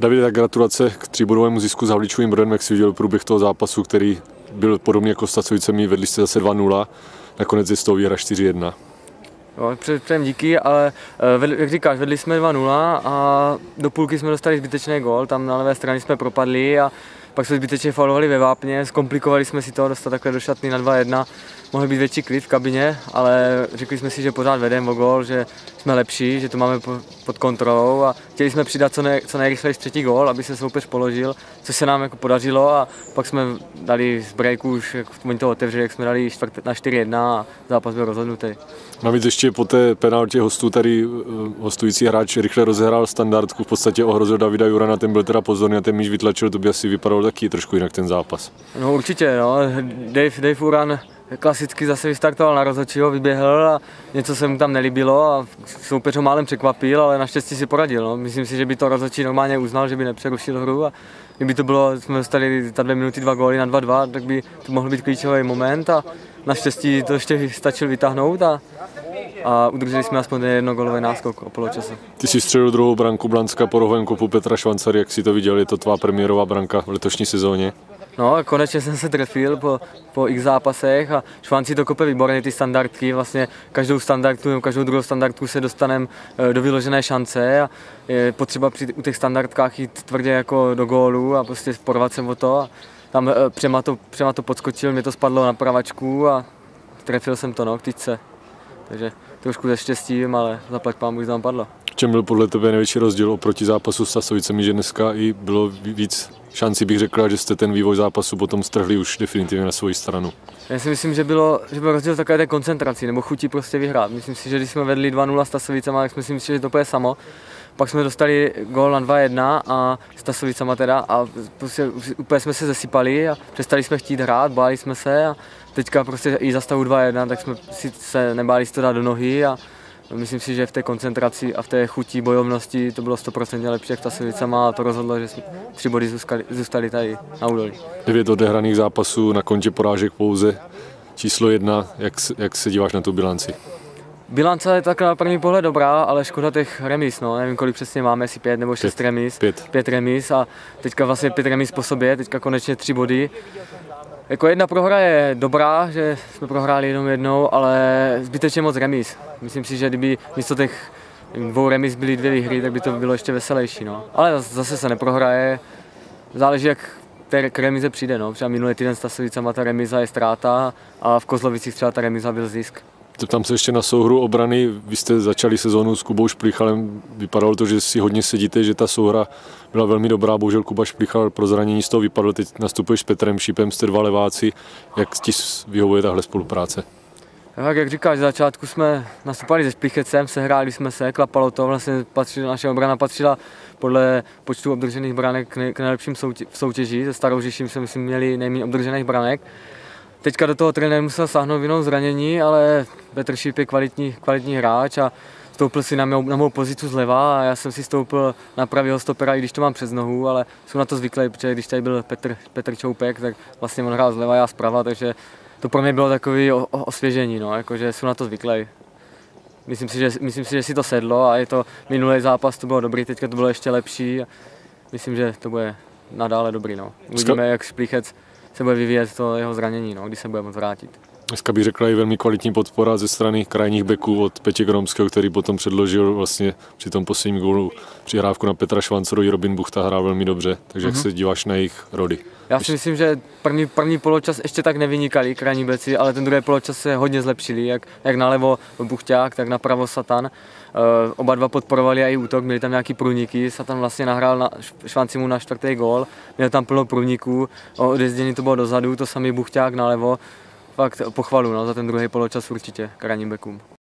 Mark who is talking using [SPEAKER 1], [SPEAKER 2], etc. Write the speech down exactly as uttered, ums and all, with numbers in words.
[SPEAKER 1] Davide, tak gratulace k tříbodovému zisku s Havlíčkovým Brodem, jak si viděl průběh toho zápasu, který byl podobný jako s Tacovicemi, vedli jste zase dva nula, nakonec je z toho výhra čtyři jedna.
[SPEAKER 2] Jo, předem díky, ale jak říkáš, vedli jsme dva nula a do půlky jsme dostali zbytečný gól, tam na levé straně jsme propadli a pak jsme zbytečně faulovali ve vápně, zkomplikovali jsme si to, dostat takhle do šatny na dva jedna. Mohl být větší klid v kabině, ale řekli jsme si, že pořád vedeme o gól, že jsme lepší, že to máme pod kontrolou a chtěli jsme přidat co, ne, co nejrychleji třetí gól, aby se soupeř položil, což se nám jako podařilo a pak jsme dali z breaku už, jak oni to otevřeli, jak jsme dali na čtyři jedna a zápas byl rozhodnutý.
[SPEAKER 1] Navíc ještě po té penaltě hostů tady hostující hráč rychle rozehrál standardku, v podstatě ohrozil Davida Jurana, ten byl teda pozorný a ten míč vytlačil, to by asi vypadalo taky trošku jinak ten zápas.
[SPEAKER 2] No určitě, no. Dave, Dave Uran klasicky zase vystartoval na rozhodčího, vyběhl a něco se mu tam nelíbilo a soupeř ho málem překvapil, ale naštěstí si poradil. No. Myslím si, že by to rozhodčí normálně uznal, že by nepřerušil hru a kdyby to bylo, jsme dostali ta dvě minuty, dva góly na dva dva, tak by to mohl být klíčový moment a naštěstí to ještě stačil vytáhnout a, a udrželi jsme aspoň jedno gólový náskok o poločase.
[SPEAKER 1] Ty jsi střelil druhou branku Blanska po rohovém kopu Petra Švancary, jak si to viděl, je to tvá premiérová branka v letošní sezóně?
[SPEAKER 2] No, konečně jsem se trefil po, po x zápasech a Švanci to kope výborně ty standardky, vlastně každou standardku, každou druhou standardku se dostaneme do vyložené šance a je potřeba při, u těch standardkách jít tvrdě jako do gólu a prostě porvat se o to a tam Přema to, Přema to podskočil, mě to spadlo na pravačku a trefil jsem to no, k tyčce, takže trošku ze štěstím, ale zaplať pámu, že tam padlo.
[SPEAKER 1] V čem byl podle tebe největší rozdíl oproti zápasu s Tacovicemi, že dneska i bylo víc šancí, bych řekla, že jste ten vývoj zápasu potom strhli už definitivně na svoji stranu?
[SPEAKER 2] Já si myslím, že, bylo, že byl rozdíl takové té koncentraci nebo chutí prostě vyhrát. Myslím si, že když jsme vedli dva nula s Tacovicama, tak myslím si, že to bude samo. Pak jsme dostali gól na dva jedna a s Tacovicama teda a prostě úplně jsme se zesypali a přestali jsme chtít hrát, báli jsme se a teďka prostě i za stavu dva jedna, tak jsme si se nebáli si to dát do nohy a myslím si, že v té koncentraci a v té chutí bojovnosti to bylo sto procent lepší jak Tacovicama a to rozhodlo, že jsme tři body zůstali, zůstali tady na údolí.
[SPEAKER 1] Devět odehraných zápasů, na kontě porážek pouze číslo jedna, jak, jak se díváš na tu bilanci?
[SPEAKER 2] Bilance je tak na první pohled dobrá, ale škoda těch remis, no. Nevím, kolik přesně máme, jestli pět nebo šest pět, remis.
[SPEAKER 1] Pět.
[SPEAKER 2] Pět remis a teďka vlastně pět remis po sobě, teďka konečně tři body. Jako jedna prohra je dobrá, že jsme prohráli jenom jednou, ale zbytečně moc remis. Myslím si, že kdyby místo těch dvou remis byly dvě výhry, tak by to bylo ještě veselější, no. Ale zase se neprohraje, záleží jak k remize přijde, no. Třeba minulý týden s Tacovicama ta remiza je ztráta a v Kozlovicích třeba ta remiza byl zisk.
[SPEAKER 1] Tam se ještě na souhru obrany, vy jste začali sezónu s Kubou Šplichalem, vypadalo to, že si hodně sedíte, že ta souhra byla velmi dobrá, bohužel Kuba Šplichal pro zranění z toho vypadl, teď nastupuješ s Petrem Šípem, jste dva leváci, jak ti vyhovuje tahle spolupráce?
[SPEAKER 2] Tak jak říkáš, v začátku jsme nastupovali se Šplichecem, sehráli jsme se, klapalo to, vlastně patřila, naše obrana patřila podle počtu obdržených branek k nejlepším soutě, v soutěži, se Starou Žižím jsme myslím měli nejméně obdržených branek. Teďka do toho trenér musel sáhnout vinou zranění, ale Petr Šíp je kvalitní, kvalitní hráč a stoupil si na mou, na mou pozici zleva a já jsem si stoupil na pravýho stopera, i když to mám přes nohu, ale jsem na to zvyklý, protože když tady byl Petr, Petr Čoupek, tak vlastně on hrál zleva, já zprava, takže to pro mě bylo takové osvěžení, no, jakože jsem na to zvyklý. Myslím si, že, myslím si, že si to sedlo a je to minulý zápas, to bylo dobrý, teďka to bylo ještě lepší a myslím, že to bude nadále dobrý, no. Uvidíme, jak Šplichec se bude vyvíjet to jeho zranění, no, když se bude moct vrátit.
[SPEAKER 1] Dneska bych řekla i velmi kvalitní podpora ze strany krajních beků od Petě Gromského, který potom předložil vlastně při tom posledním gólu přihrávku na Petra Švancoru, i Robin Buchta hrál velmi dobře, takže mm-hmm. jak se díváš na jejich rody?
[SPEAKER 2] Já si myslím, že první, první poločas ještě tak nevynikali krajní beci, ale ten druhý poločas se hodně zlepšili, jak, jak nalevo Buchťák, tak napravo Satan. Uh, oba dva podporovali i útok, měli tam nějaký průniky, Satan vlastně nahrál na Švancimu na čtvrtý gól, měl tam plno průniků, odjezdění to bylo dozadu, to samý Buchťák nalevo. Fakt pochvalu, no, za ten druhý poločas určitě krajním bekům.